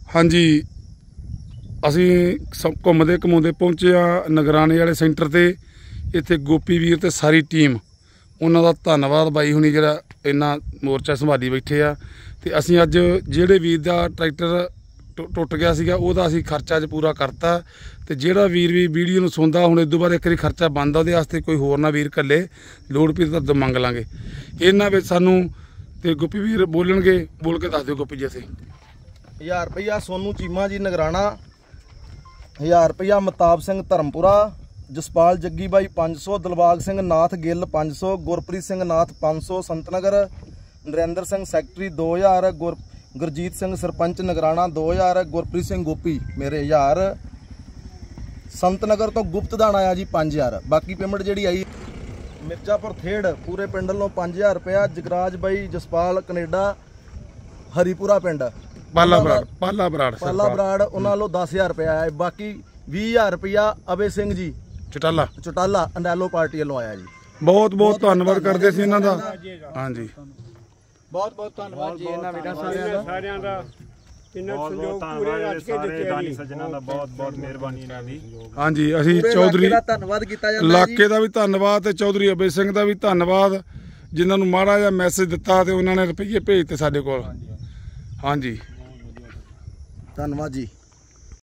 हाँ जी, असी घूमते घूमते पहुँचे नगराने वाले सेंटर ते। इत्थे गोपी वीर ते सारी टीम उन्हां दा धन्नवाद बाई हुणी जिहड़ा इन्ना मोर्चा संभाली बैठे आ। ते असी अज जिहड़े वीर दा ट्रैक्टर टुट गया सीगा उहदा असी खर्चा अज पूरा करता। ते जिहड़ा वीर भी वीडियो नूं सुणदा हुण इदों बाद एक वारी खर्चा बंद उहदे वास्ते कोई होर ना वीर घल्ले, लोड़ पई तां मंग लांगे। इन्हां विच सानूं ते गोपी वीर बोलणगे, बोल के दस दिओ गोपी जी। असीं 1000 रुपया सोनू चीमा जी नगराना, 1000 रुपया मताब सिंह धर्मपुरा, जसपाल जग्गी बाई 500, दिलबाग सिंह नाथ गिल 500, गुरप्रीत सिंह नाथ 500 संतनगर, नरेंद्र सिंह सैकटरी 2000, गुरजीत सिंह सरपंच नगराना 2000, गुरप्रीत सिंह गोपी मेरे 1000, संतनगर तो गुप्तदान आया जी 5000। बाकी पेमेंट जी आई मिर्जापुर थेड़ पूरे पिंड लो 5000 रुपया। जगराज बाई जसपाल कनेडा हरीपुरा पिंड पाला बराड़ उन्होंने 10000 रुपया आया। बाकी 20000 रुपया अबे सिंह जी चौटाला अंडैलो पार्टी वालों आया जी। बहुत बहुत धन्नवाद करते सी इन्हां दा। हाँ जी, बहुत बहुत धन्नवाद जी इन्हां वीरां सारियां दा। हाँ जी, असीं चौधरी इलाके का भी धन्नवाद ते चौधरी अबे सिंह का भी धन्नवाद जिन्होंने माड़ा जिहा मैसेज दिता ते उन्होंने रुपये भेजते साडे कोल। हाँ जी, धन्नवाद जी।